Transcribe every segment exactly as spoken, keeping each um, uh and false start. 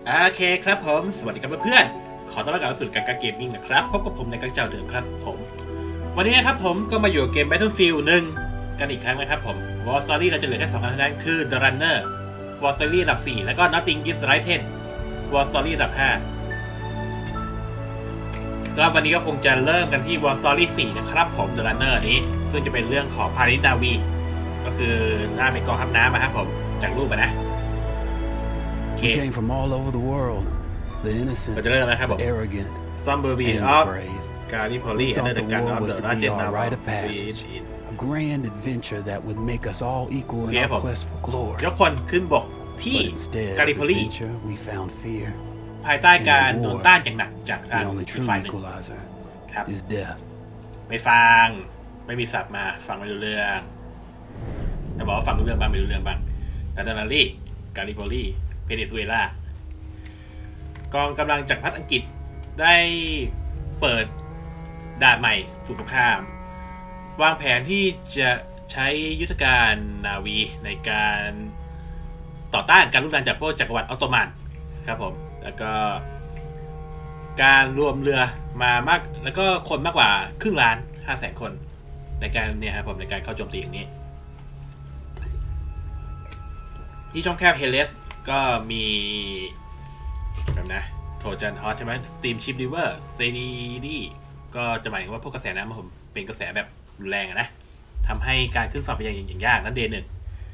โอเคครับผมสวัสดีครับเพื่อนๆขอต้อนรับเข้าสู่การการเกมมิ่งนะครับพบกับผมในกังเจ้าเดิมครับผมวันนี้นะครับผมก็มาอยู่เกม Battlefield หนึ่งกันอีกครั้งนะครับผม War Story เราจะเหลือแค่สองอันเท่านั้นคือ The Runner War Story ระดับสี่แล้วก็ Nothing is Right สิบ War Story ระดับห้าสำหรับวันนี้ก็คงจะเริ่มกันที่ War Story สี่นะครับผม The Runner นี้ซึ่งจะเป็นเรื่องของพาริสนาวีก็คือหน้าเป็นกองทัพน้ำนะครับผมจากรูปนะ We came from all over the world, the innocent, the arrogant, and the brave. We thought the war was to be our rite of passage, a grand adventure that would make us all equal in our quest for glory. ยกพลขึ้นบกที่กาลิโพลี we found fear. ภายใต้การโดนต้านอย่างหนักจากทาง The only true equalizer is death. ไม่ฟังไม่มีศัพท์มาฟังไม่รู้เรื่องแต่บอกว่าฟังรู้เรื่องบ้างไม่รู้เรื่องบ้างนาตาลีกาลิโพลีเวเนซุเอลากองกำลังจักรพรรดิอังกฤษได้เปิดด่านใหม่สู่สงครามวางแผนที่จะใช้ยุทธการนาวีในการต่อต้านการรุกรานจากพวกจักรวรรดิออตโตมันครับผมแล้วก็การรวมเรือมามากแล้วก็คนมากกว่าครึ่งล้านห้าแสนคนในการเนี่ยครับผมในการเข้าโจมตีอย่างนี้ที่ช่องแคบเฮเลสก็มีแบบนะโทจันฮอตใช่ไหมสตีมชิปริเวอร์เซนีดีก็จะหมายถึงว่าพวกกระแสน้ำผมเป็นกระแสแบบรุนแรงนะทำให้การขึ้นฝั่งไปอย่างอย่างยากนั้นเดย์หนึ่ง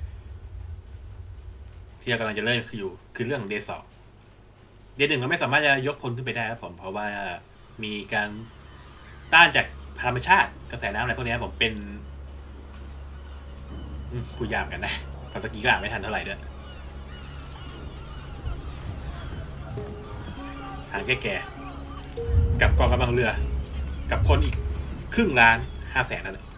ที่เรากำลังจะเริ่มคืออยู่คือเรื่องของเดย์สองเดย์หนึ่งเราไม่สามารถจะยกพลขึ้นไปได้ครับผมเพราะว่ามีการต้านจากธรรมชาติกระแสน้ำอะไรพวกนี้ผมเป็นผู้ยามกันนะภาษากีฬาไม่ทันเท่าไหร่ด้วยหางแก่ๆกับกองกำลังเรือกับคนอีกครึ่งล้านห้าแสนนั่นแหละ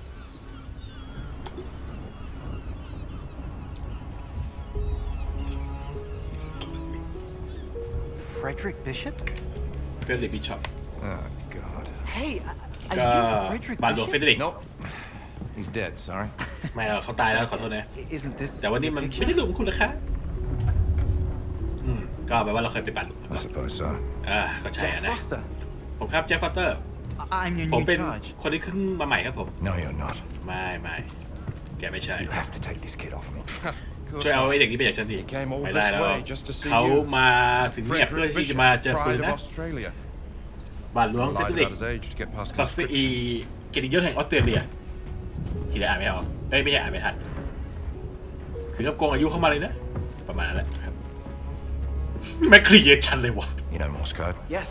Frederick Bishop Frederick Bishop Oh God Hey are you Frederick บาทหลวง Frederick Nope He's dead sorry ไม่เราเขาตายแล้วขอโทษนะ Isn't this แต่วันนี้มันไม่ได้รวมคุณราคาก็แปลว่าเราเคยไปบัตร I suppose so อ่าก็ใช่นะผมครับแจ็คฟอสเตอร์ผมเป็นคนที่ขึ้นมาใหม่ครับผม No you're not ไม่ไม่แกไม่ใช่ You have to take this kid off me ช่วยเอาไอ้เด็กนี้ไปจากฉันทีไม่ได้แล้วเขามาถึงเนี่ยเพื่อที่จะมาเจอคุณนะบาทหลวงเฟเดริกศักดิ์ศรีเกียรติยศแห่งออสเตรเลียทีแรกอ่านไม่ออกเอ้ยไม่ใช่อ่านไม่ทันถึงกับโกงอายุเข้ามาเลยนะประมาณนั้นแหละครับไม่เคลียร์ฉันเลยวะ You know Morse code Yes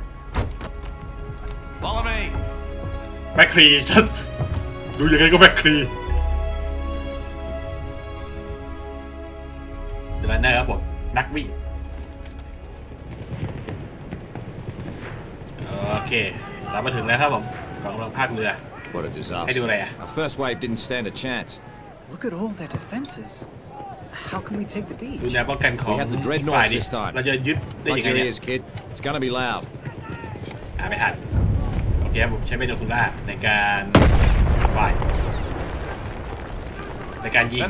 Follow me ไม่เคลียร์ฉันดูยังไงก็ไม่เคลียร์เดี๋ยวนั้นนะครับผมนักวิ่งโอเคเรามาถึงแล้วครับผมกองกำลังภาคเรือ What a disaster ให้ดูอะไรอ่ะ Our first wave didn't stand a chance Look at all their defenses How can we take the beach ดูแนวป้องกันของ We have the dreadnoughts this time เราจะยึดได้ยังไงเนี่ย kid It's gonna be loud อ่าไม่ทันโอเคผมใช้เบโนคูล่าในการว่ายในการยิง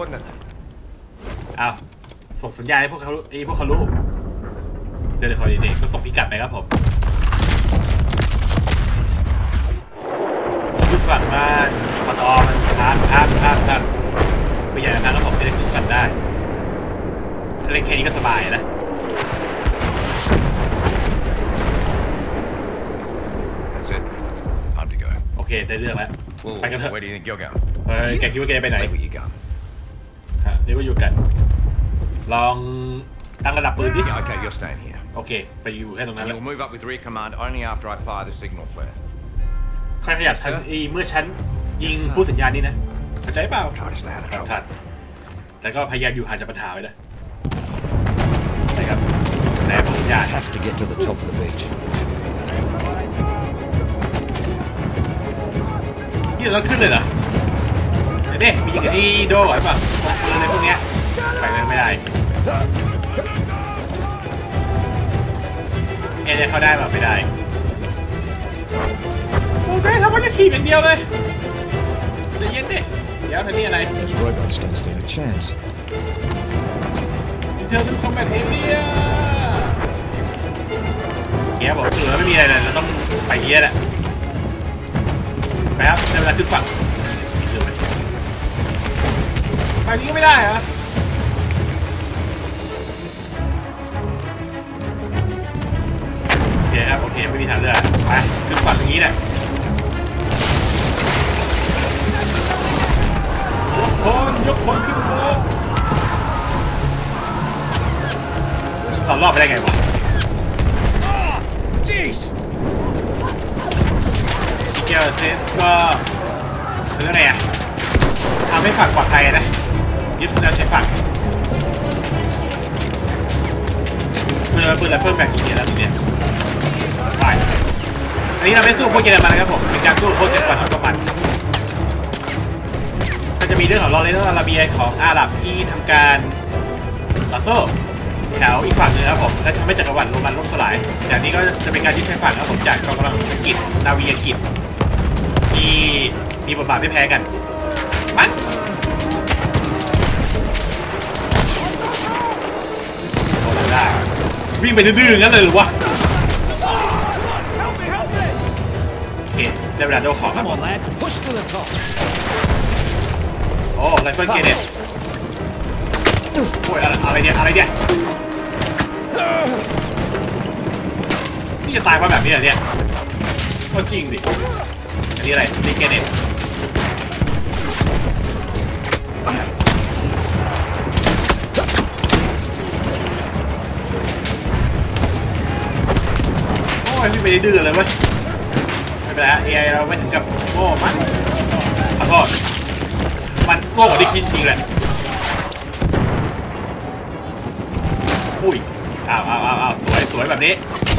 อ้าวส่งสัญญาณให้พวกเขาไอ้พวกเขารู้เซเลคอร์ดิเนตก็ส่งพิกัดไปครับผมขึ้นฝั่งมาปตอมันพาดพาดพาดพาดไม่อย่างนั้นแล้วผมจะได้ขึ้นฝั่งได้ถ้าเล่นแค่นี้ก็สบายนะโอเคได้เรื่องแล้วไปกันเถอะเฮ้ยแกคิดว่าแกจะไปไหนฮะเดี๋ยวว่าอยู่กันลองตั้งระดับปืนดิโอเคไปอยู่แค่ตรงนั้นแล้วค่อยขยับทันอีเมื่อฉันยิงผู้สัญญาณนี้นะเข้าใจเปล่าทันแล้วก็พยายามอยู่ห่างจากปัญหาไว้นะนะครับแนวสัญญาณ Have to get to the top of the beach นี่เราขึ้นเลยเหรอไอ้เด็กมียิงที่โดดหรือเปล่าปืนอะไรพวกเนี้ยไปไม่ได้เอจะเข้าได้แบบไม่ได้โอ้ยทำมันจะถีบอย่างเดียวเลยใจเย็นดิเดี๋ยวทำนี่อะไร Those robots don't stand a chance Return to combat area นี้แหละไปครับในเวลาขึ้นฝั่งไปนี้ก็ไม่ได้เหรอโอเคครับโอเคไม่มีทางเลือกไปขึ้นฝั่งอย่างนี้แหละยกคนยกคนขึ้นรถเรารอบไปได้ไงวะเกี่ยวเซนส์ก็คืออะไรอ่ะทำให้ฝั่งปลอดภัยนะยึดแล้วใช้ฝั่งเมื่อปืนไรเฟิลแบบนี้แล้วทีเนี้ยไปอันนี้เราไม่สู้พวกเยอรมันนะครับผมเป็นการสู้พวกจักรวรรดิออตโตมันก็จะมีเรื่องของลอเรนโตอาราเบียของอาหรับที่ทำการต่อสู้แถวอีกฝั่งนึงครับผมและทำให้จักรวรรดิโรมันล่มสลายอย่างนี้ก็จะเป็นการยึดใช้ฝั่งครับผมจากกองกำลังอังกฤษนาวีอังกฤษที่มีบทบาทไม่แพ้กันมันโอ้ได้วิ่งไปดื้อๆงั้นเลยหรือวะโอเคได้เวลาโดนของครับโอ้ไรเฟิลเกเนตโอ้ยอะไรเนี่ยอะไรเนี่ยนี่จะตายเพราะแบบนี้เหรอเนี่ยก็จริงดิอันนี้อะไรลิเกเนตโอ้ยไม่ไปดื้อเลยเว้ยไม่เป็นไรเอไอเราไม่ถึงกับโง่มั้งขอโทษมันโง่กว่าที่คิดจริงแหละอุ้ยอ้าวอ้าวอ้าวสวยสวยแบบนี้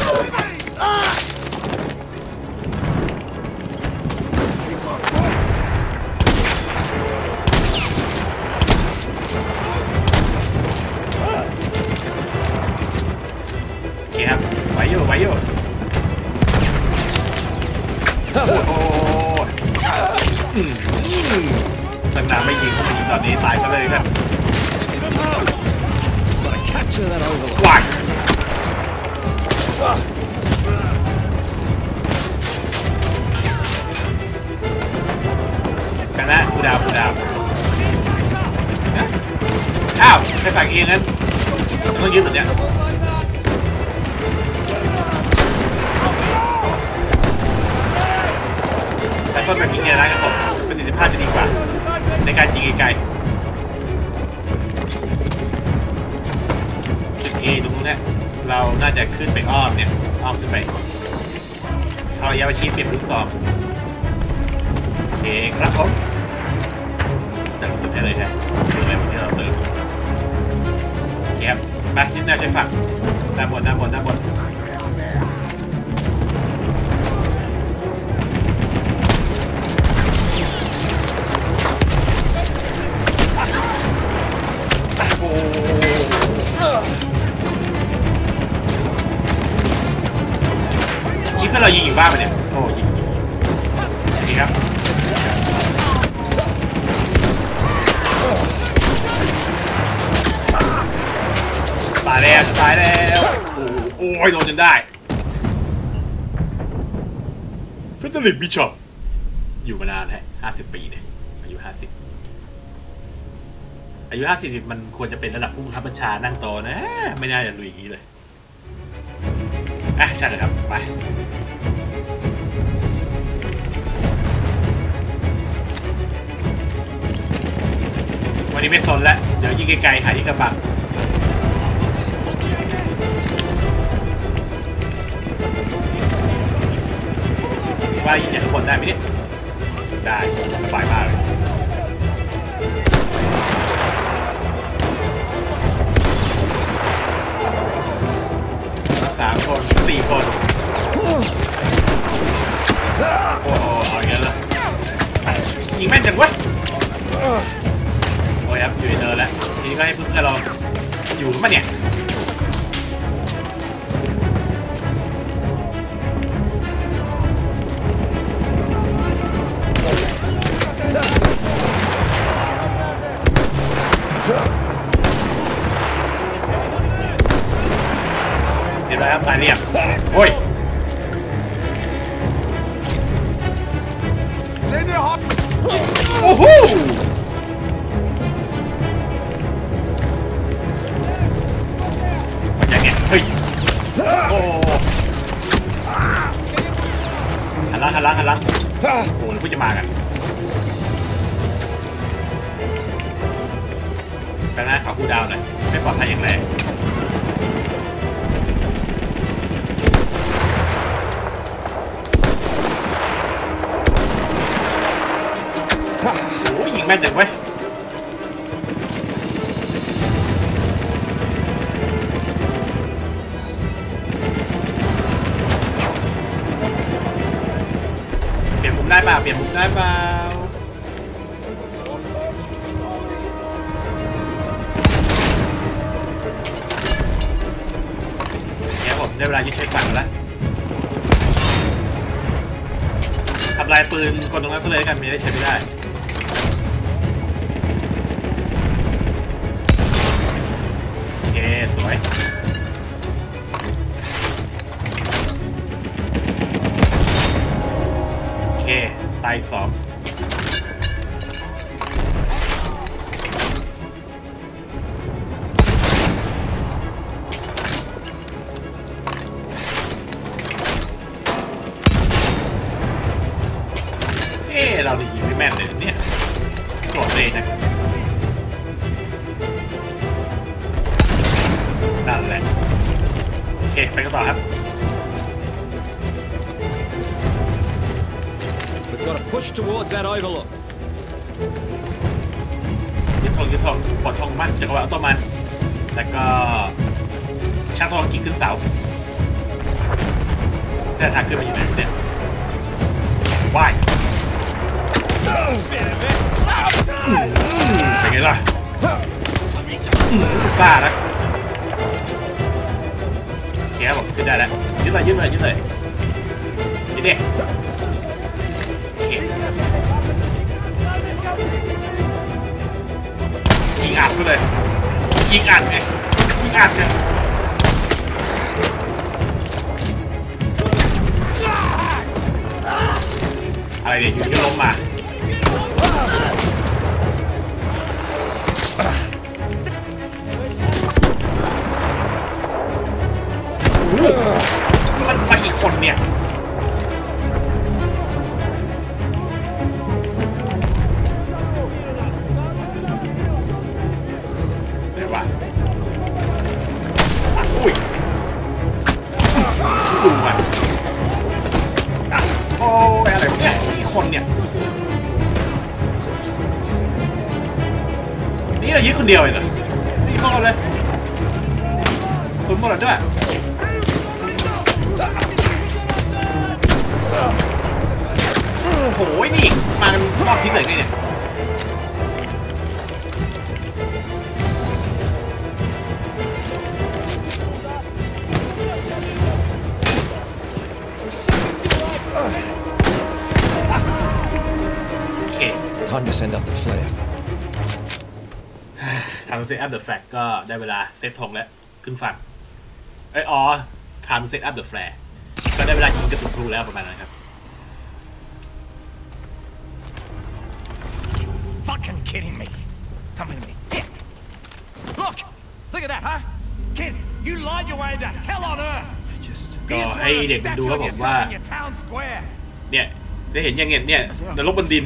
โอเคครับไหวอยู่ไหวอยู่โอ้โหตั้งนานไม่ยิงเขาไม่ยิงตอนนี้ตายซะเลยครับว้ายกันนะกูดาวกูดาวอ้าวใครสั่งเองงั้นต้องยืดแบบเนี้ยแต่ต้นแบบนี้เนี่ยนะครับผมประสิทธิภาพจะดีกว่าในการยิงไกลจุด A ตรงนู้นเนี่ยเราน่าจะขึ้นไปอ้อมเนี่ยอ้อมขึ้นไปเข้าระยะประชิดเปลี่ยนลูกซองโอเคครับผมแต่รู้สึกได้เลยครับคืออะไรที่เราเติมโอเคครับไปยึดหน้าใช้ฝั่งด้านบนด้านบนด้านบนนี่ถ้าเรายิงอยู่บ้านมันเนี่ยโอ้ยิงนี่ครับตายแล้วตายแล้วโอ้ยโดนจนได้เฟเดริกบิชอปอยู่มานานฮะห้าสิบปีเนี่ยอายุห้าสิบอายุห้าสิบมันควรจะเป็นระดับผู้บังคับบัญชานั่งโตนะไม่น่าจะลุยอย่างนี้เลยอ่ะใช่เลยครับไปวันนี้ไม่สนแล้วเดี๋ยวยิงไกลๆหาที่กระบังว่ายิงจากข้างบนได้ไหมเนี่ยได้สบายมากเลยสามคนสี่คนโอ้โหเอาอย่างนั้นเลยยิงแม่นจังวะโอ้ยครับอยู่ในเนินแล้วทีนี้ก็ให้เพื่อนเราอยู่กันปะเนี่ยเรียบร้อยครับตายเรียบโอ้ยโอ้โหมันจะไงเฮ้ยโอ้หันหลังหันหลังหันหลังโอ้แล้วพี่จะมากันแต่หน้าเขาคูดาวนะไม่ปลอดภัยอย่างแรงโอ้ยยิงแม่นจังเว้ยเปลี่ยนมุมได้เปล่าเปลี่ยนมุมได้เปล่าได้เวลายึดใช้ฝั่งแล้วทำลายปืนคนตรงนั้นซะเลยกันไม่ได้ใช้ไม่ได้โอเคสวยโอเคตายสองเราจะยิงไม่แม่นเลยเนี่ยโกรธเลยนะนั่นแหละโอเคไปกันต่อครับ We've got to push towards that overlook ยึดทองยึดทองปลดทองมั่นจักรวาลอัตโนมัติแล้วก็ช่างทองยิงขึ้นเสาแต่ทางขึ้นมาอยู่ไหนเนี่ยว่ายเป็นไงล่ะซ่านะแกบอกขึ้นได้แล้วยึดเลยยึดเลยยึดเลยยึดดิโอเคยิงอัดไปเลยยิงอัดไงยิงอัดเนี่ยอะไรเนี่ยอยู่ที่ล้มมามันไปอีกคนเนี่ยเดี๋ยวว่าอุ้ยดูมันโอ้ยอะไรวะเนี่ยอีกคนเนี่ยนี่เรายึดคนเดียวเลยเหรอนี่พวกเราเลยสุนหมดแล้วด้วยโอ้ยนี่มากันรอบทิศเลยเนี่ยโอเค Time to send up the flare ทำเซตอัพเดอะแฟลกก็ได้เวลาเซตธงแล้วขึ้นฝั่งเอ้ยอ๋อทำเซตอัพเดอะแฟลกก็ได้เวลายิงกระสุนพลุแล้วประมาณนั้นครับ Fucking kidding me. Come with me. Here. Look. Look at that, huh? Kid, you lied your way into hell on earth. ก็ให้เด็กดูครับผมว่าเนี่ยได้เห็นยังไงเนี่ยนรกบนดิน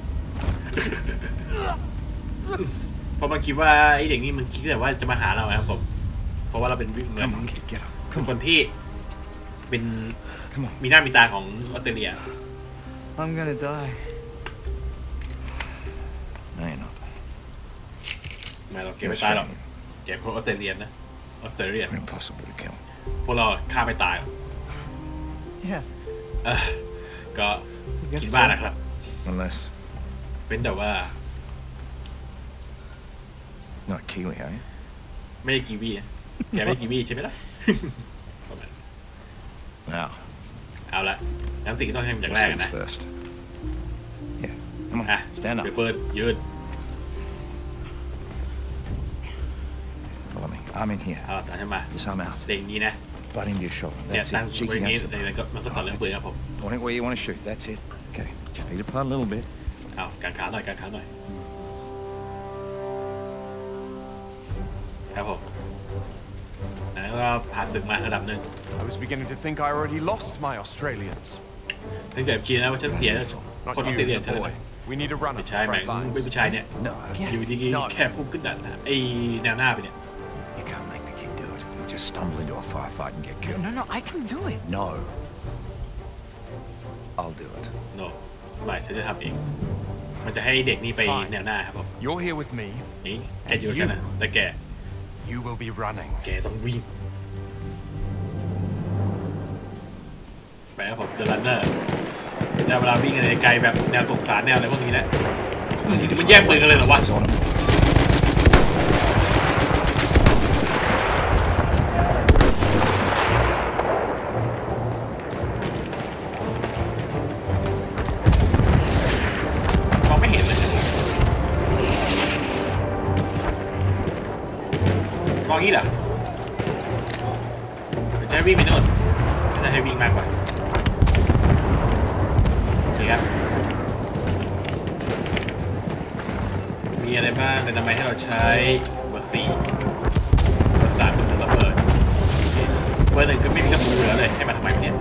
เพราะมันคิดว่าไอ้เด็กนี่มันคิดแต่ว่าจะมาหาเราครับผมเพราะว่าเราเป็นวิ่งเหมือนคือคนที่เป็นมีหน้ามีตาของออสเตรเลีย I'm gonna die. No, you're not. ไม่เราเก็บไม่ตายหรอกเก็บคนออสเตรเลียนนะออสเตรเลียน Impossible to kill. พวกเราฆ่าไม่ตาย Yeah. เออก็คิดว่านะครับ Unless เป็นแต่ว่า not Kiwi, are you? ไม่ได้กีวีนะแกไม่ได้กีวีใช่ไหมล่ะ Now. เอาละงั้นสิ่งที่ต้องทำอย่างแรกนะ First. Yeah. Come on. อ่ะ Stand up. เดี๋ยวเปิดยืน Follow me. I'm in here. เอาตามฉันมา Just arm out. เด็กนี้นะ Butt into your shoulder. เนี่ย That's ตั้ง it. ไว้ Cheeky นี้ against the ในนั้นก็มันก็สอนเรื่องปืนครับผม Point it where you want to shoot. That's it. Okay. Put your feet apart a little bit. เอาการขาหน่อยการขาหน่อยครับผมแล้วก็ผ่านศึกมาระดับหนึ่ง I was beginning to think I already lost my Australians. ถึงเกิดคิดนะว่าฉันเสียคนออสเตรเลียใช่ไหม We need a runner. ไม่ใช่แม่งไม่ผู้ชายเนี่ยอยู่ดีๆแค่พุ่งขึ้นดันนะไอแนวหน้าไปเนี่ย You can't make the kid do it. He'll just stumble into a firefight and get killed. No, no, I can do it. No. I'll do it. no ไม่ฉันจะทำเองมันจะให้เด็กนี่ไปแนวหน้าครับผม You're here with me. นี่แกอยู่กับฉันนะแต่แก You will be running. แกต้องวิ่งไปครับผม The Runner แต่เวลาวิ่งกันไกลแบบแนวสงสารแนวอะไรพวกนี้นะมันแย่งปืนกันเลยเหรอวะมองไม่เห็นเลยมองงี้เหรอจะให้วิ่งไปโน่นจะให้วิ่งมากกว่าโอเคครับมีอะไรบ้างในทำไมให้เราใช้เบอร์สี่เบอร์สามเป็นระเบิดเบอร์หนึ่งก็ไม่มีกระสุนเหลือเลยให้มาทำไมเนี่ย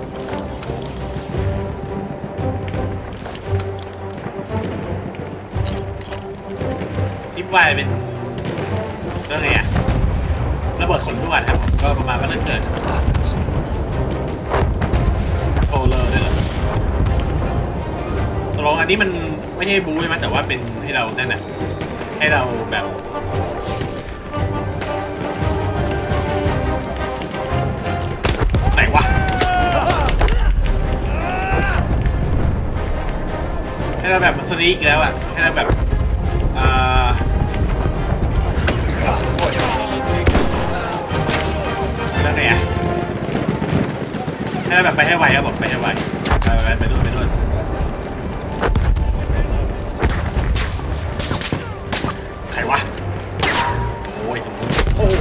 ทิปวายเป็นเรื่องไงอะระเบิดขนด้วนครับก็ประมาณว่าถ้าเกิดโทเลอร์ได้หรอตกลงอันนี้มันไม่ใช่บู๊ใช่ไหมแต่ว่าเป็นให้เรานั่นน่ะให้เราแบบไหนวะให้เราแบบมันสนีกแล้วอ่ะให้เราแบบอ่าแล้วไงอ่ะให้เราแบบไปให้ไวครับผมไปให้ไวไปไปไปนู่นไปนู่นใครวะโอ้ยตรงนู้นโอ้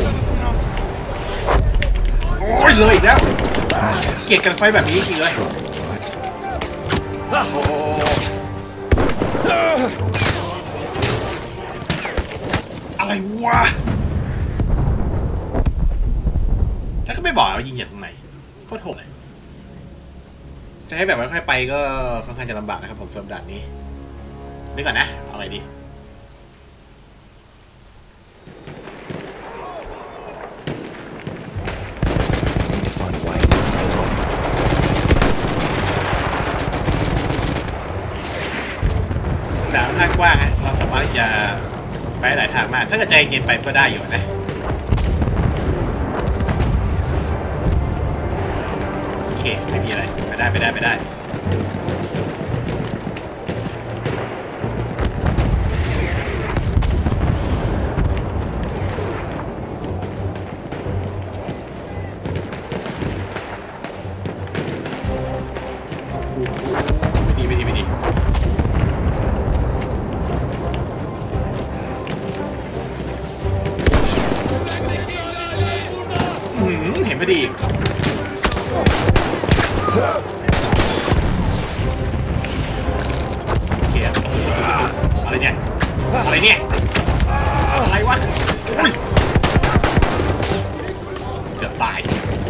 โอ้ยเลยอีกแล้วเกลียดกันไฟแบบนี้จริงเลยโอ้อะไรวะแล้วก็ไม่บอกว่ายิงจากตรงไหนโคตรโหดเลยจะให้แบบว่าค่อยไปก็ค่อนข้างจะลำบากนะครับผมสำหรับด่านนี้นึกก่อนนะเอาอะไรดีด่านค่อนข้างกว้างนะเราสามารถที่จะไปหลายทางมากถ้าเกิดใจเย็นไปก็ได้อยู่นะโอเคไม่มีอะไรไปได้ไปได้ไปได้ไม่ดีไม่ดีไม่ดีเห็นพอดีโอเคอะไรเนี่ยอะไรเนี่ยอะไรวะอุ้ยเกือบตาย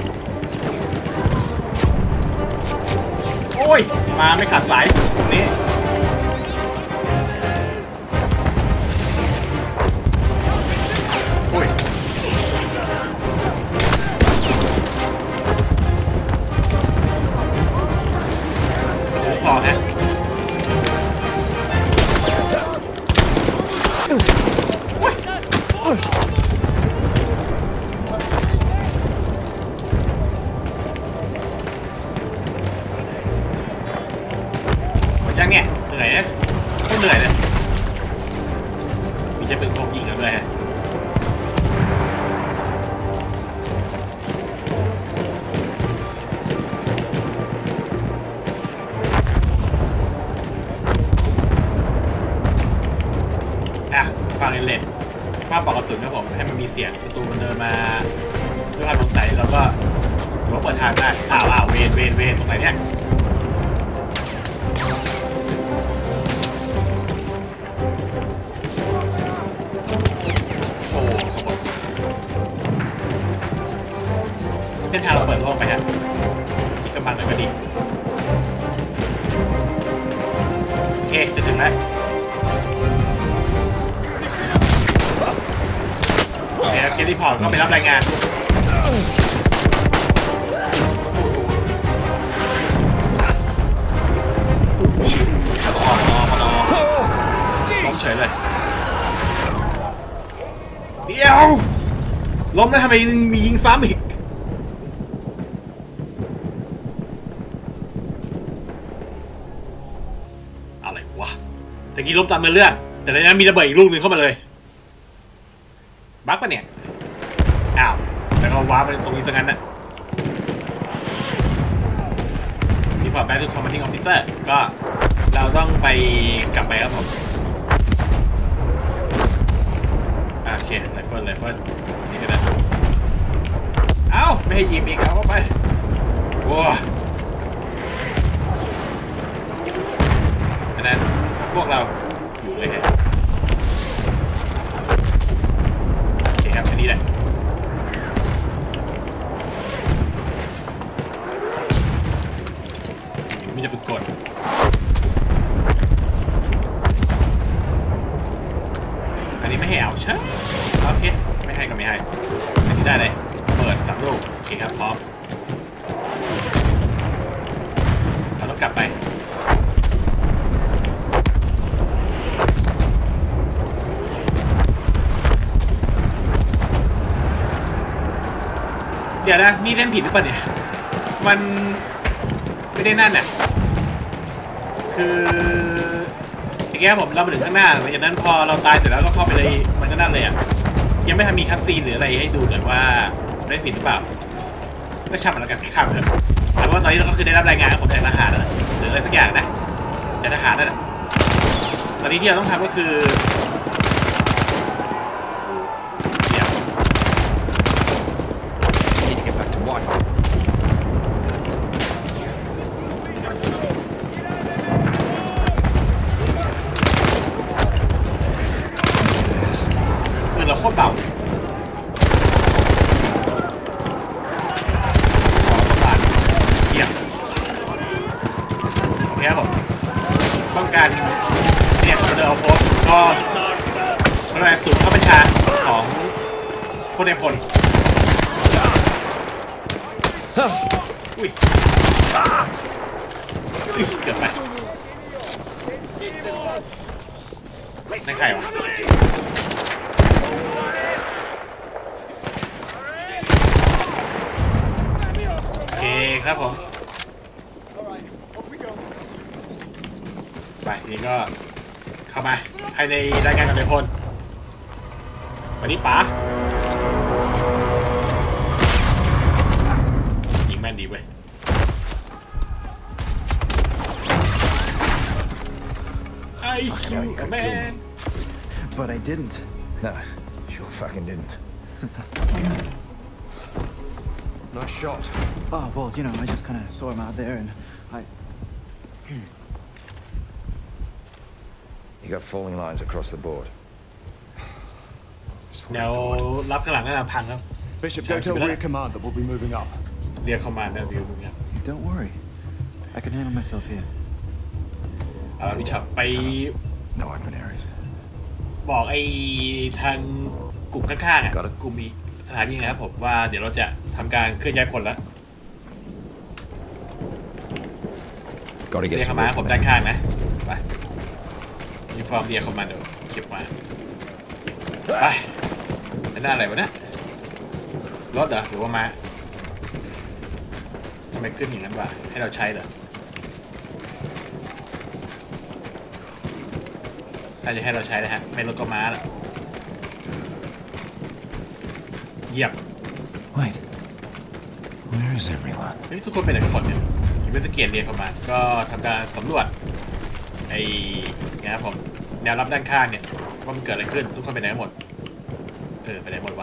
โอ้ยมาไม่ขาดสายตรงนี้โอ้ยสองฮะยังเนี่ยเหนื่อยนะไม่เหนื่อยเลยมีใช้ปืนพกยิงกันด้วยฮะฟังเล่นภาพปอกกระสุนครับผมให้มันมีเสียงศัตรูมันเดินมาด้วยความสงสัยแล้วก็ถือว่าเปิดทางได้อ้าวอ้าวเวนเวนเวนตรงไหนเนี่ยเส้นทางเราเปิดโล่งไปฮะที่กำบังหน่อยก็ดีโอเคจะถึงแล้วโอเคเกลิพอร์ตเข้าไปรับรายงานแล้วก็ออกนอกนอกล้มเฉยเลยเดี๋ยวล้มแล้วทำไมมียิงซ้ำอีกอะไรวะแต่กี้ล้มตามมาเลื่อนแต่ในนั้นมีระเบิดอีกลูกหนึ่งเข้ามาเลยบั๊กปะเนี่ยอ้าวแล้วก็ว้าไปตรงนี้ซะงั้นนะนี่พอแบ็คทูคอมมานดิ้งออฟฟิเซอร์ก็เราต้องไปกลับไปครับผมโอเคไรเฟิลไรเฟิลนี่ก็ได้เอ้าไม่ให้ยิงอีกเอาเข้าไปโว้อันนั้นพวกเราอยู่เลยฮะโอเคครับอันนี้แหละไม่จะเป็นกดอันนี้ไม่ให้เอาใช่โอเคไม่ให้ก็ไม่ให้อันนี้ได้เลยเปิดสามลูกโอเคครับพร้อมเราต้องกลับไปเดี๋ยวนะนี่เล่นผิดหรือเปล่าเนี่ยมันไม่ได้นั่นน่ะคืออย่างเงี้ยผมเรามาถึงข้างหน้าหลังจากนั้นพอเราตายเสร็จแล้วก็เข้าไปเลยมันก็นั่นเลยอ่ะยังไม่ทันมีคัสซีนหรืออะไรให้ดูเลยว่าได้ผิดหรือเปล่าก็ช่างมันแล้วกันข้ามเถอะแต่ว่าตอนนี้เราก็คือได้รับรายงานของทางทหารหรืออะไรสักอย่างนะจากทหารนั่นแหละตอนนี้ที่เราต้องทำก็คือเราโคตรเบาเยี่ยมโอเคครับผมป้องกันเนี่ยเราเดินเอาโพสก็แรงสูงเข้าบัญชาของพลเอกพลอุ้ยเกือบไปนั่นใครวะโอเคครับผมไปทีนี้ก็เข้ามาภายในรายงานกับนายพลวันนี้ป๋ายิงแม่นดีเว้ยไอ้คิวแมน But I didn't. No, sure fucking didn't. Nice shot. Oh, well, you know, I just kind of saw him out there and I... You got falling lines across the board. เดี๋ยวรับข้างหลังน่าจะพังครับ Bishop, go tell rear command that we'll be moving up. Rear command that we'll be moving up. Don't worry. I can handle myself here. เอาพี่ชับไป No open areas. บอกไอ้ทางกลุ่มข้างๆอ่ะกลุ่มอีกสถานีนะครับผมว่าเดี๋ยวเราจะทำการเคลื่อนย้ายพลแล้วเรียกเข้ามาผมด้านข้างนะไปยูฟอร์มเรียกเข้ามาเดี๋ยวเก็บมาไปนั่นอะไรวะเนี่ยรถเหรอหรือว่าม้าทำไมขึ้นอย่างนั้นวะให้เราใช้เหรอน่าจะให้เราใช้นะฮะไม่รถก็ม้าหรอกเยี่ยม Wait, where is everyone? นี่ทุกคนเป็นอะไรกันหมดเนี่ยอินเวสติเกตเรียนเข้ามาก็ทำการสำรวจไอ้เนี่ยครับผมแนวรับด้านข้างเนี่ยว่ามันเกิดอะไรขึ้นทุกคนเป็นไหนหมดเออไปไหนหมดวะ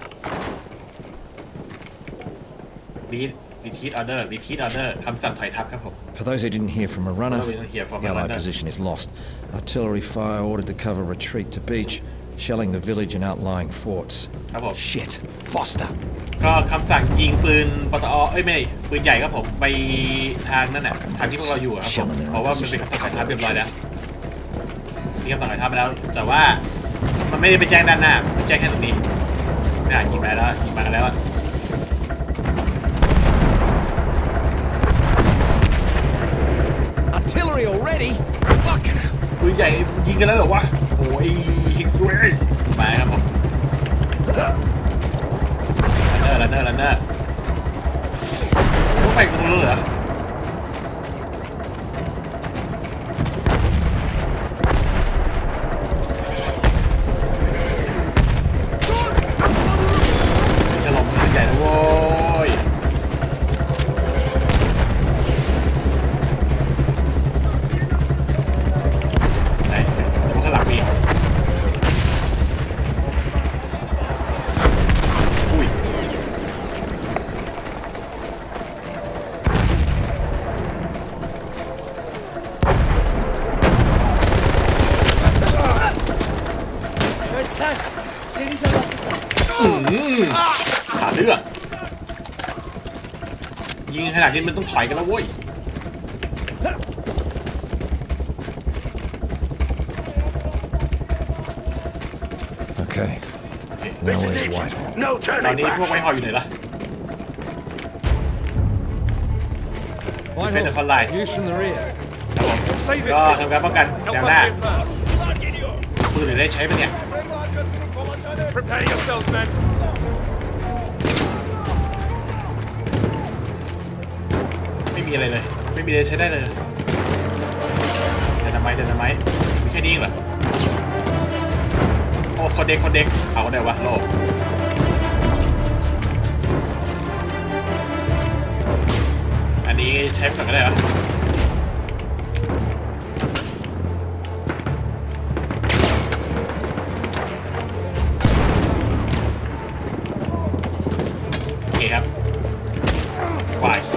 Read Retreat Order Retreat Order คำสั่งถอยทัพครับผม For those who didn't hear from a runner, from the a Allied runner. position is lost. Artillery fire ordered to cover retreat to beach, shelling the village and outlying forts. ครับผม Shit, Foster. ก็คำสั่งยิงปืนปตอเอ้ยไม่ปืนใหญ่ครับผมไปทางนั่นน่ะทางที่พวกเราอยู่ครับผมเพราะว่ามันเป็นคำสั่งสายทัพเรียบร้อยแล้วมีคำสั่งสายทัพไปแล้วแต่ว่ามันไม่ได้ไปแจ้งด้านหน้าแจ้งแค่ตรงนี้น่ายิงไปแล้วยิงมากันแล้วอ่ะปืนใหญ่ยิงกันแล้วเหรอวะโอ้ยฮิกซูยไปครับผมลันเนอร์ลันเนอร์ลันเนอร์ต้องไปตรงนู้นเหรอจะลงปืนใหญ่แล้วโว้ยไหนดูข้างหลังมีขาเลือดยิงขนาดนี้มันต้องถอยกันแล้วเว้ย Okay. Now where's Whitehall? ตอนนี้พวกไวท์ฮอลอยู่ไหนล่ะเฟนเดอร์คอนไลน์ก็ทำการป้องกันแนวหน้าปืนหรือได้ใช้ปะเนี่ยไม่มีอะไรเลยไม่มีอะไรใช้ได้เลยเดินทำไมเดินทำไมมีแค่นี้เหรอโอ้คนเด็กคนเด็กเอาได้วะโลกอันนี้ใช้ก่อนก็ได้ปะโอเคครับวาย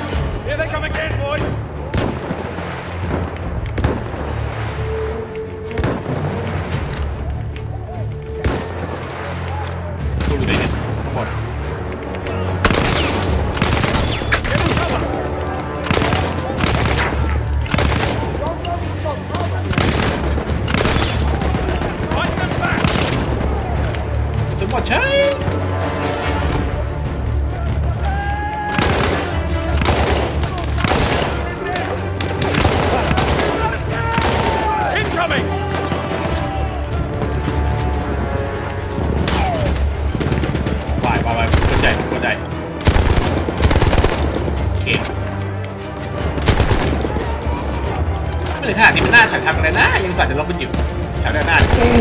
ขนาดนี้มันน่าถ่ายทำอะไรนะยังใส่จะลบมันอยู่แถวด้านหน้า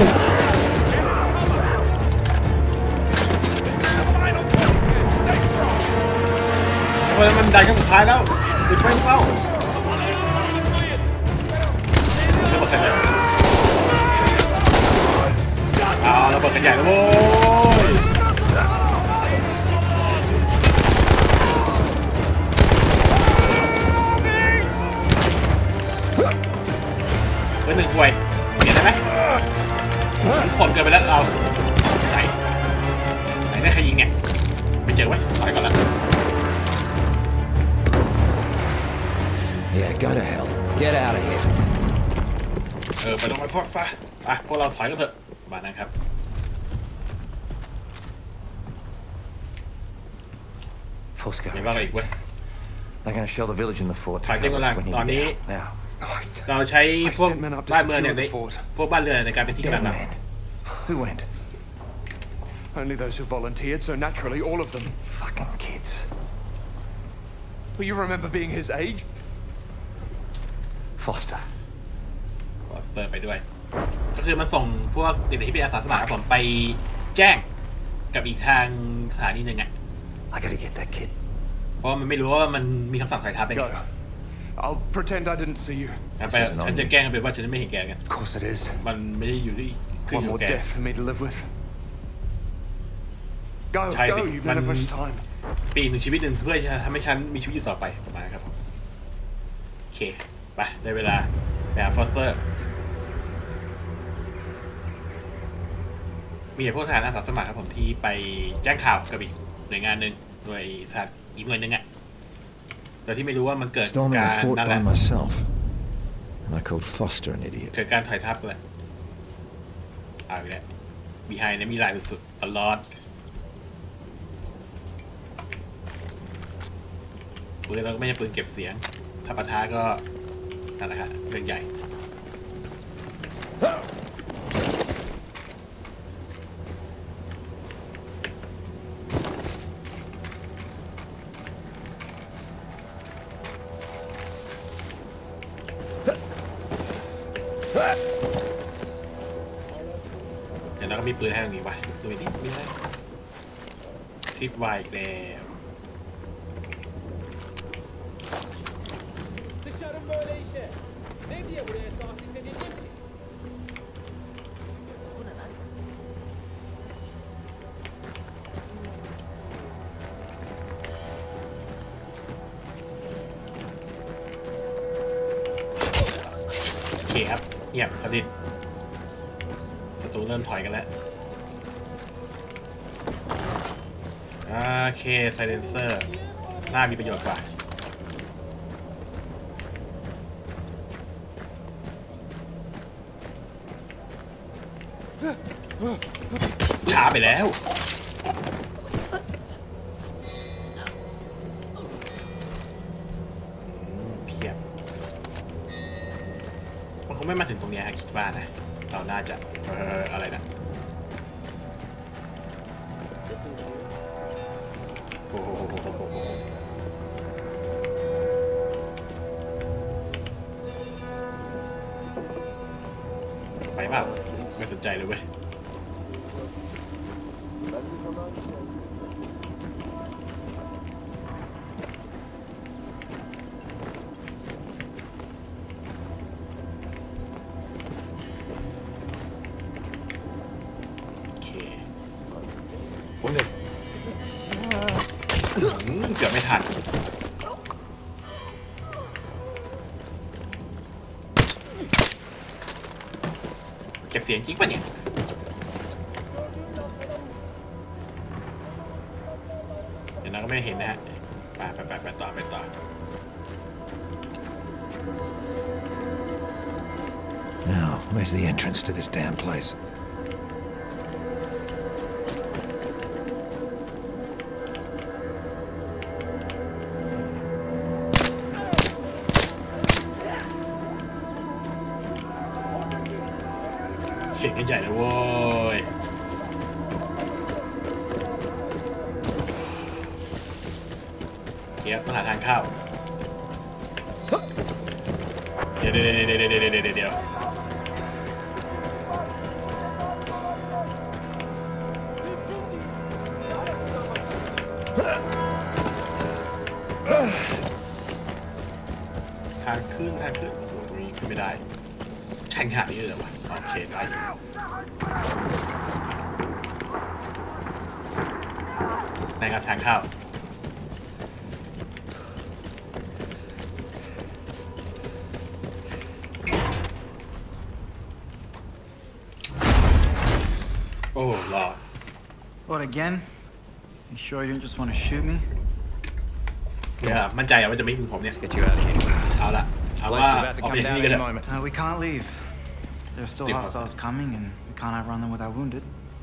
เพราะมันดันกันสุดท้ายแล้วติดไปเป้าเริ่มเสร็จเลยเอาระเบิดกันใหญ่แล้วโว้ยเบอร์หนึ่งป่วยเปลี่ยนได้ไหมสนเกินไปแล้วเราไหนไหนได้ใครยิงเนี่ยไปเจอไว้ถอยก่อนละ Yeah, go to hell. Get out of here. เออไปลงมาฟอกซะอ่ะพวกเราถอยกันเถอะมานะครับยังว่าอะไรอีกเว้ย They're going to shell the village in the fort. ถอยเต็มกำลังตอนนี้เราใช้พวกบ้านเมืองเนี่ยพวกบ้านเรือนในการเป็นที่กำลัง Who went? Only those who volunteered, so naturally all of them. Fucking kids. But you remember being his age? Foster. Foster ไปด้วยก็คือมันส่งพวกเด็กๆที่เป็นอาสาสมัครครับผมไปแจ้งกับอีกทางสถานีหนึ่งอ่ะ I gotta get that kid. เพราะมันไม่รู้ว่ามันมีคำสั่งถ่ายทัพไป I'll pretend I didn't see you. ไปฉันจะแกล้งไปว่าฉันไม่เห็นแกกัน Of course it is. มันไม่ได้อยู่ที่ขึ้น One อยู่ more แก death for me to live with. Go, ใช่สิ go. You've not had much time. ปีหนึ่งชีวิตหนึ่งเพื่อจะทำให้ฉันมีชีวิตอยู่ต่อไปประมาณครับโอเคไปได้เวลาไปหาฟอสเตอร์มีพวกทหารอาสาสมัครครับผมที่ไปแจ้งข่าวกับอีกหน่วยงานหนึ่งหน่วยสัตว์อีกหน่วยหนึ่งอะโดยที่ไม่รู้ว่ามันเกิดการนั่นแหละเกิดการถอยทับเลยเอาอีกแล้วบีไฮเนี่ยมีลายสุดๆตลอดปืนเราก็ไม่ใช่ปืนเก็บเสียงถ้าปะทะก็นั่นแหละครับเรื่องใหญ่เดี๋ยวเราก็มีปืนให้ตรงนี้วะดูดิมีอะไรทริปวายอีกแล้วโอเคครับเงียบสนิทประตูเริ่มถอยกันแล้วโอเคไซเลนเซอร์น่ามีประโยชน์กว่าช้าไปแล้วเพียบมันคงไม่มาถึงตรงนี้ฮะคิดว่านะเราน่าจะเอออะไรนะโอ้โหไปเปล่าไม่สนใจเลยเว้ยเกือบไม่ทันเก็บเสียงจริงป่ะเนี่ยเดี๋ยวเราก็ไม่เห็นนะฮะไปไปไปไปต่อไปต่อ Now, where's the entrance to this damn place? เข่งกันใหญ่เลยโว้ยเดี๋ยวต้องหาทางเข้าเดี๋ยวเดี๋ยวเดี๋ยวเดี๋ยวเดี๋ยวเดี๋ยวเดี๋ยวทางขึ้นทางขึ้นโอ้โหตรงนี้ขึ้นไม่ได้ชันขนาดนี้เลยเหรอวะโอเคได้นะครับทางเข้าโอ้รอด What again? You sure you didn't just want to shoot me? เนี่ยมั่นใจว่าจะไม่ยิงผมเนี่ยเอาละเอาว่าออกไปที่นี่ก็ได้ Uh, we can't leave. There's still hostiles coming, and we can't outrun them without wounded.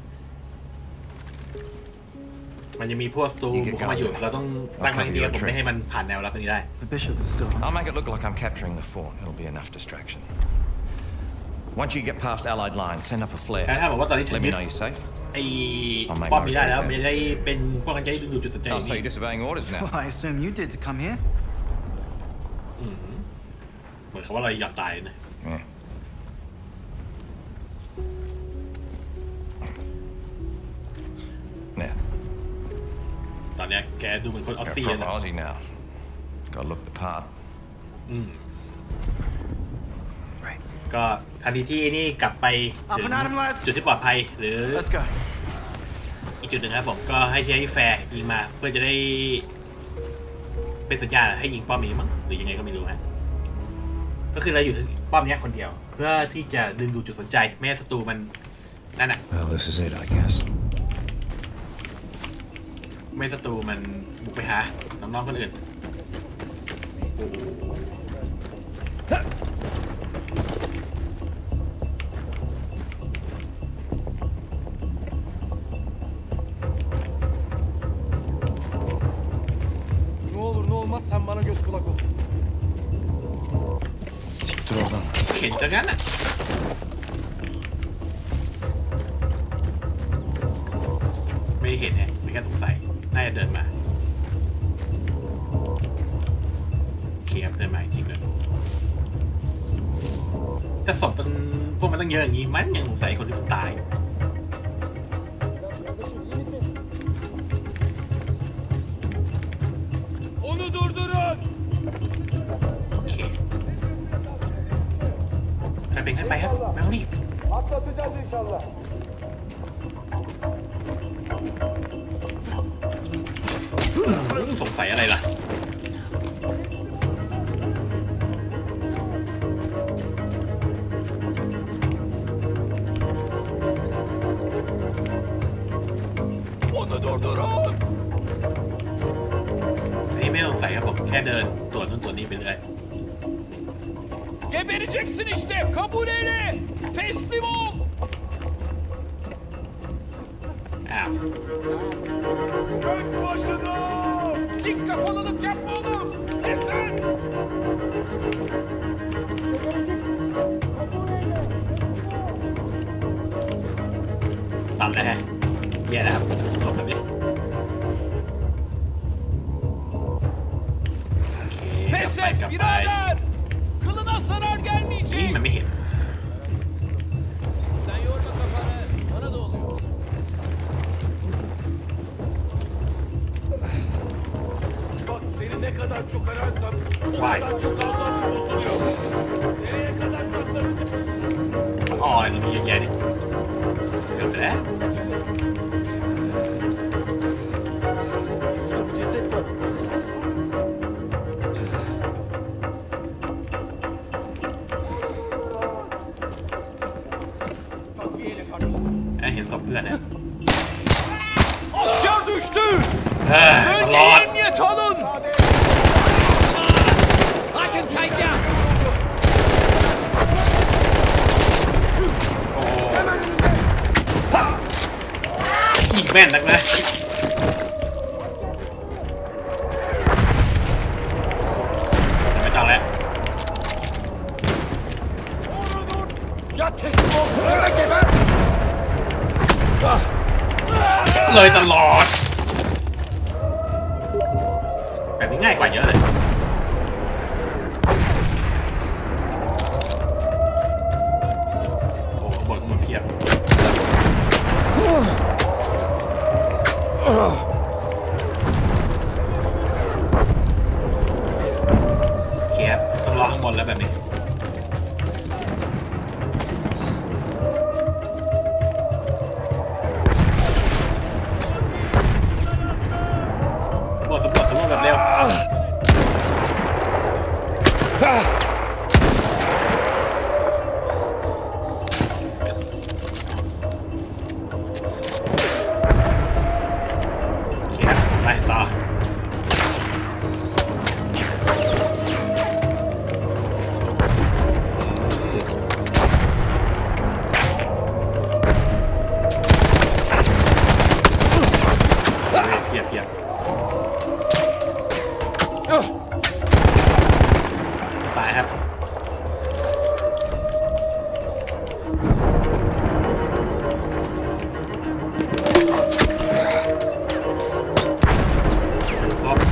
มันยังมีพวกสตูบุกเข้ามาอยู่เราต้องตั้งไว้ที่นี่ผมไม่ให้มันผ่านแนวรับนี้ได้ The bishop is still. I'll make it look like I'm capturing the fort. It'll be enough distraction. Once you get past Allied lines, send up a flare. ถ้าบอกว่าตอนนี้ฉัน Let me ยึด know you're safe. ไอ้ป้อมนี้ได้แล้วไม่ได้เป็นพวกกันจะได้ดึงดูดจุดสนใจ Oh, so you're disobeying orders now? Well, I assume you did to come here. เหมือนเขาว่าเราอยากตายนะเนี่ยตอนนี้แกดูเหมือนคนออสซี่เลยนะ Aussie now. Gotta look the part. อืมก็ทันทีที่นี่กลับไปถึงจุดที่ปลอดภัยหรืออีกจุดหนึ่งครับผมก็ให้ใช้แฟร์ยิงมาเพื่อจะได้เป็นสัญญาให้ยิงป้อมนี้มั้งหรือยังไงก็ไม่รู้ฮะก็คือเราอยู่ที่ป้อมนี้คนเดียวเพื่อที่จะดึงดูดจุดสนใจไม่ให้ศัตรูมันนั่นน่ะ Well, this is it, I guess. ไม่ศัตรูมันบุกไปหาน้องๆคนอื่น Ne olur ne olmaz sen bana göz kulak ol. Siktir oradan. เข็นจังงั้นอ่ะไม่เห็นไงไม่แค่สงสัยน่าจะเดินมาเขียบเดินมาจริงเลยแต่ศพมันพวกมันตั้งเยอะอย่างนี้มันยังสงสัยคนที่มันตาย Onu durdurun. โอเคใครเป็นใครไปครับไม่ต้องรีบ Atlatacağız inşallah. สงสัยอะไรล่ะนี่ไม่สงสัยครับผมแค่เดินตรวจนู่นตรวจนี่ไปเรื่อย Gebereceksin işte. Kabul eyle. Teslim ol. อ้าว Gök başına. Sik kafalılık yapma oğlum. Efendim. ตัดแล้วฮะแย่แล้วครับลงแบบนี้โอเคกลับ Pes ไป et กลับไป birader. Kılına zarar นี่ gelmeyecek. มันไม่เห็น Sen yorma kafanı. Bana da oluyor. Bak seni ne kadar çok ararsam o Vay. kadar çok azap bozuluyor. Nereye kadar saklanacak? อ๋อตรงนี้เยอะแยะดิเกือบไปแล้ว Şurada bir ceset var. Takviyeyle kardeşim. ไอ้เห็นศพเพื่อนเนี่ย Asker düştü! เฮ้ยตลอด Emniyet alın! I can take you! โอ้ยิงแม่นนักนะไม่ต้องแล้ว Ya teslim ol! Öyle geber! เลยตลอดแบบนี้ง่ายกว่าเยอะเลยโอ้บนบนเพียบเพียบต้องรอข้างบนแล้วแบบนี้สำรวจสำรวจแบบเร็วโอเคไปต่อเพียบเพียบตายครับซบ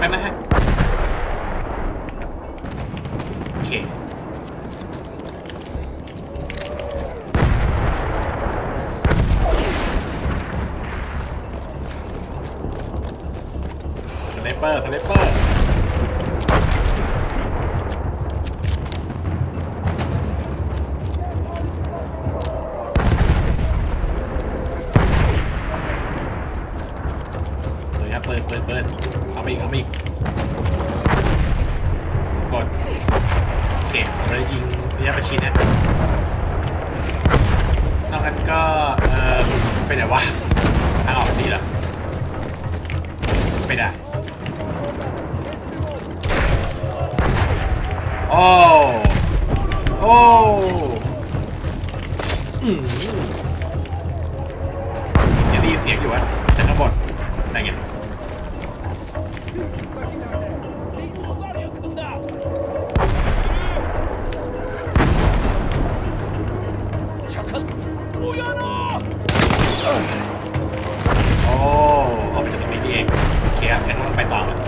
นั้นนะฮะโอเคสไนเปอร์สไนเปอร์เปิดเปิดเปิดเอาไปอีกเอาไปอีกกดโอเคเรายิงระยะประชิดนะนอกนั้นก็เออไปไหนวะทางออกนี่เหรอไปได้โอ้โอ้อืมยังได้ยินเสียงอยู่วะจากข้างบนอะไรเงี้ยโอ้ออกไปจากตรงนี้เองโอเคครับงั้นต้องไปต่อมัน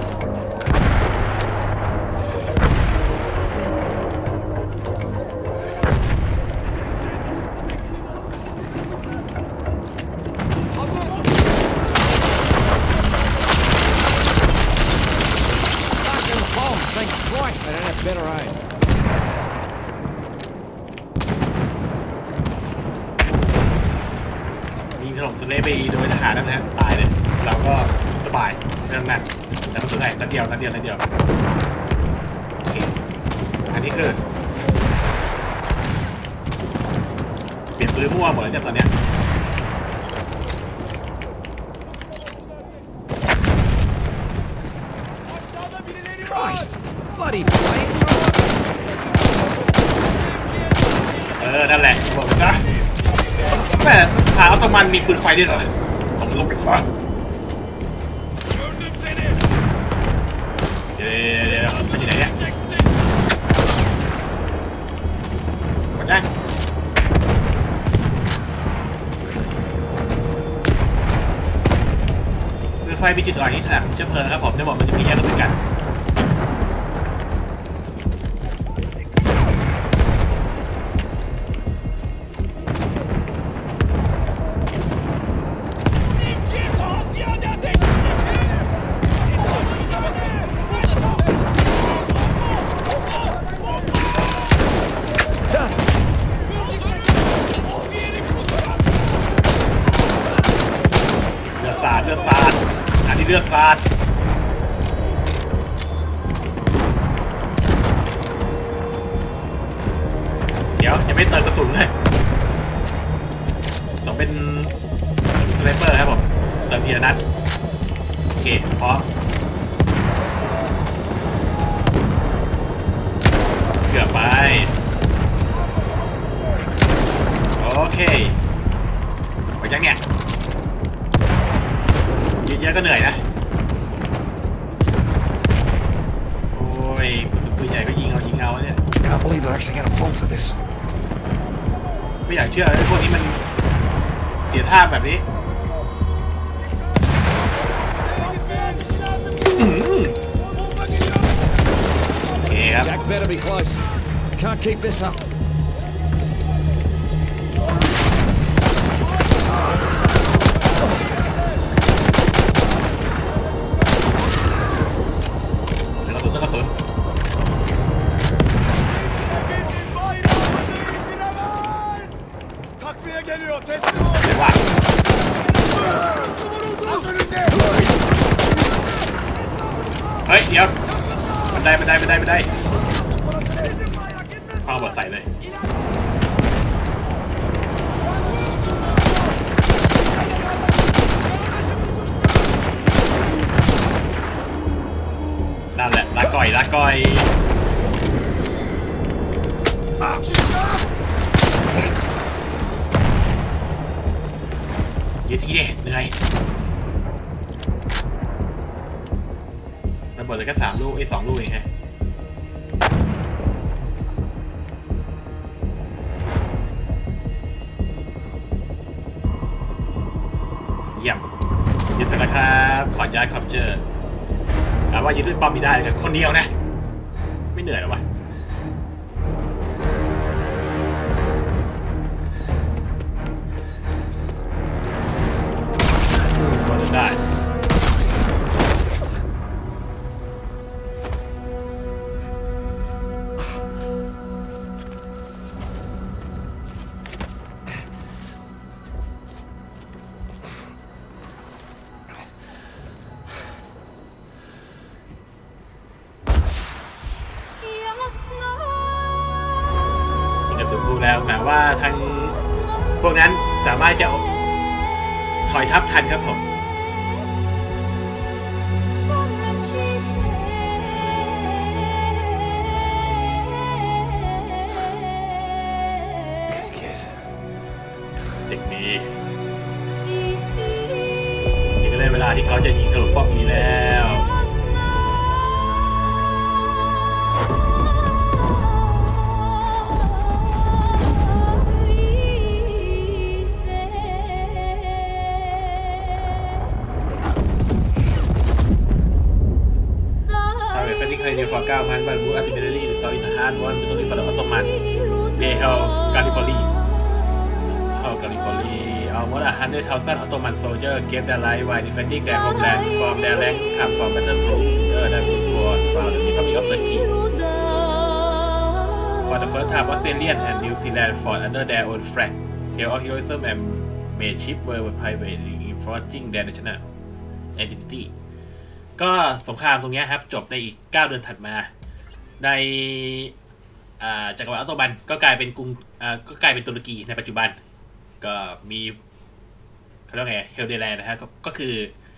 ยิงถล่มสเลปไปโดยทหารนั่นนะฮะตายเลยเราก็สบายเรื่องนั้นแต่ต้องสู้ไงนัดเดียวนัดเดียวนัดเดียวโอเคอันนี้คือเปลี่ยนปืนมั่วหมดเลยเนี่ยตอนเนี้ยเออนั่นแหละบอกซะแม่หาอัตมันมีปืนไฟด้วยเหรอส่งมันลงไปซะเดี๋ยวเดี๋ยวมันอยู่ไหนเนี่ยกดได้ปืนไฟมีจุดอ่อนที่ถังเชื้อเพลิงครับผมจะบอกมันจะมีแยกกันเหมือนกันเลือดสาดอันนี้เลือดสาดเดี๋ยวยังไม่เติมกระสุนเลยส่งเป็นสไนเปอร์ครับผมเติมทีละนัดโอเคพร้อมเกือบไปโอเคไปยังเนี่ยเยอะๆก็เหนื่อยนะโอ้ยกระสุนปืนใหญ่ก็ยิงเอายิงเอาเนี่ย Can't believe they're actually gonna fall for this ไม่อยากเชื่อพวกนี้มันเสียท่าแบบนี้โอเคครับ Jack better be close. Can't keep this up. กระสุนเดี๋ยวว่าเฮ้ยเดี๋ยวบันไดบันไดบันไดบันไดพังเบิดใส่เลยนั่นแหละลาก่อยลาก่อยเยอะทีเดียวเหนื่อยระเบิดเลยแค่สามลูกไอ้สองลูกเองฮะเยี่ยมยึดเสร็จแล้วครับขอย้ายคอปเจอร์แต่ว่ายึดด้วยป้อมไม่ได้กันคนเดียวนะไม่เหนื่อยหรอวะก็จะได้แล้วแต่ว่าทางพวกนั้นสามารถจะถอยทับทันครับผมเด็กดีนี่ก็ได้เวลาที่เขาจะยิงถล่มป้อมนี้แล้วในฟอร์ก้าพันบันบูอัติเมเดลี่หรือซออินทาร์ดวันเป็นตัวนี้ฟอร์ดออตโตมันเดเฮลกาลิโปลีเฮลกาลิโปลีเอาหมดอ่ะฮันเดอร์เทาซันออตโตมันโซลเจอร์เก็บเดลไลท์ไวดิเฟนดิ้งแดนโฮมแลนด์ฟอร์มเดลแรงคัมฟอร์มแบตเทิลกรุ๊ปเออได้บุกบอลฟาวเดอร์มีพับบิกออฟเตอร์กีfor the first time Australian and New Zealand fought under their own flag tale of heroism and mateship were privately forging their national identityก็สงครามตรงนี้ครับจบในอีกเก้าเดือนถัดมาในจักรวรรดิออตโตมันก็กลายเป็นกรุงก็กลายเป็นตุรกีในปัจจุบันก็มีเขาเรียกไงเฮลเดแลนด์นะฮะก็คือ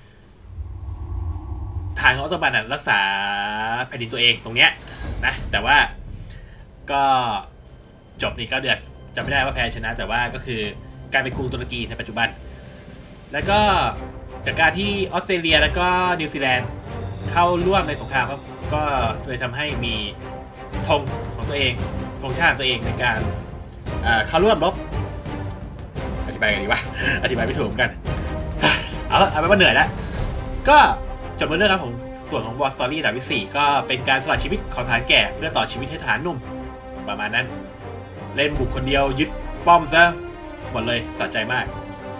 ทางออตโตมันรักษาแผ่นดินตัวเองตรงเนี้ยนะแต่ว่าก็จบในเก้าเดือนจำไม่ได้ว่าแพ้ชนะแต่ว่าก็คือกลายเป็นกรุงตุรกีในปัจจุบันแล้วก็จากการที่ออสเตรเลียแล้วก็นิวซีแลนด์เข้าร่วมในสงครามก็เลยทำให้มีธงของตัวเองธงชาติตัวเองในการเข้าร่วมรบอธิบายกันดีวะอธิบายไม่ถูกกันเอาเอาไปว่าเหนื่อยแล้วก็จบเรื่องครับผมส่วนของวอร์สตอรี่ด่านที่สี่ก็เป็นการสละชีวิตของทหารแก่เพื่อต่อชีวิตให้ทหารหนุ่มประมาณนั้นเล่นบุกคนเดียวยึดป้อมซะหมดเลยสะใจมาก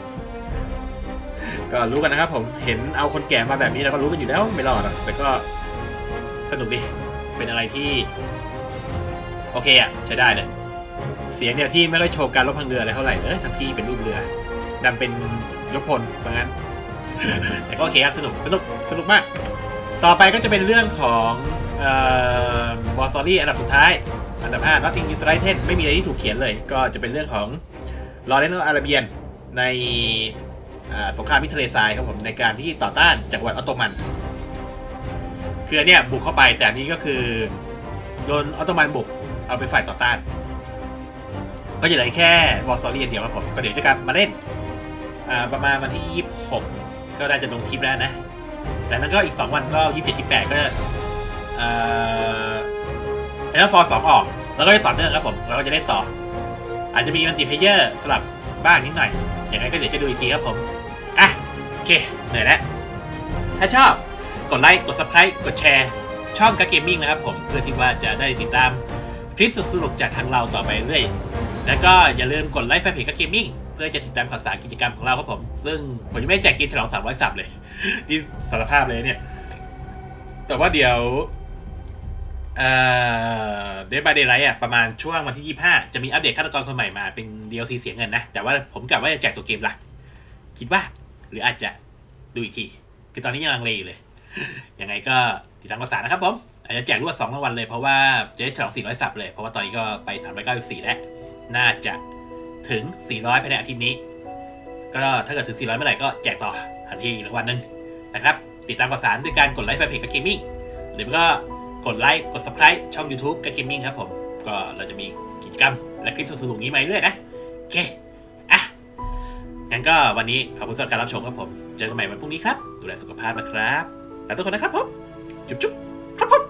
ก็รู้กันนะครับผมเห็นเอาคนแก่มาแบบนี้เราก็รู้กันอยู่แล้วไม่รอดหรอกแต่ก็สนุกดีเป็นอะไรที่โอเคอ่ะใช้ได้เลยเสียงเนี่ยที่ไม่ค่อยโชว์การลบพังเรืออะไรเท่าไหร่เออทั้งที่เป็นรูปเรือดำเป็นยกพลเพราะงั้นแต่ก็โอเคครับสนุกสนุกสนุกมากต่อไปก็จะเป็นเรื่องของวอร์ซอรี่อันดับสุดท้ายอันดับห้า Nothing is Written ไม่มีอะไรที่ถูกเขียนเลยก็จะเป็นเรื่องของลอเรนโอ อาราเบียนในสงครามมิดทะเลทรายครับผมในการที่ต่อต้านจักรวรรดิออตโตมันคือเนี่ยบุกเข้าไปแต่นี้ก็คือโดนออตโตมันบุกเอาไปฝ่ายต่อต้านก็จะเหลือแค่วอร์ซอรี่เดียวครับผมก็เดี๋ยวจะกลับมาเล่นประมาณวันที่ยี่สิบหกก็ได้จะลงคลิปแล้วนะแต่นั้นก็อีกสองวันก็ยี่สิบเจ็ด ยี่สิบแปดก็เอ่อไอ้นั่นฟอร์สองออกแล้วก็จะต่อเนื่องครับผมเราก็จะเล่นต่ออาจจะมีมัลติเพลเยอร์สลับบ้างนิดหน่อยอย่างไรก็เดี๋ยวจะดูอีกทีครับผมอ่ะโอเคเหนื่อยแล้วถ้าชอบกดไลค์กด ซับสไครบ์ กดแชร์ช่องกั๊กเกมมิ่งนะครับผมเพื่อที่ว่าจะได้ติดตามคลิปสนุกๆจากทางเราต่อไปเรื่อยแล้วก็อย่าลืมกดไลค์แฟนเพจกั๊กเกมมิ่งเพื่อจะติดตามข่าวสารกิจกรรมของเราครับผมซึ่งผมยังไม่แจกเกมฉลองสามร้อยซับเลยที่สารภาพเลยเนี่ยแต่ว่าเดี๋ยวเอ่อ Dead by Daylight อ่ะประมาณช่วงวันที่ยี่สิบห้าจะมีอัปเดตฆาตกรคนใหม่มาเป็น ดี แอล ซี เสียเงินนะแต่ว่าผมกะว่าจะแจกตัวเกมหลักคิดว่าหรืออาจจะดูอีกทีคือตอนนี้ยังลังเลอยู่เลยยังไงก็ติดตามข่าวสารนะครับผมอาจจะแจกรวดสองรางวัลเลยเพราะว่าจะได้ฉลองสี่ร้อยซับเลยเพราะว่าตอนนี้ก็ไปสามร้อยเก้าสิบสี่แล้วน่าจะถึงสี่ร้อยภายในอาทิตย์นี้ก็ถ้าเกิดถึงสี่ร้อยเมื่อไหร่ก็แจกต่อทันทีอีกรางวัลนึงนะครับติดตามข่าวสารด้วยการกดไลค์แฟนเพจกั๊กเกมมิ่งหรือก็กดไลค์กด ซับสไครบ์ ช่อง YouTube กั๊กเกมมิ่งครับผมก็เราจะมีกิจกรรมและคลิปสนุกๆนี้มาเรื่อยๆนะโอเคอ่ะงั้นก็วันนี้ขอบคุณสำหรับการรับชมครับผมเจอกันใหม่วันพรุ่งนี้ครับดูแลสุขภาพนะครับแล้วทุกคนนะครับผมจุ๊บๆครับผม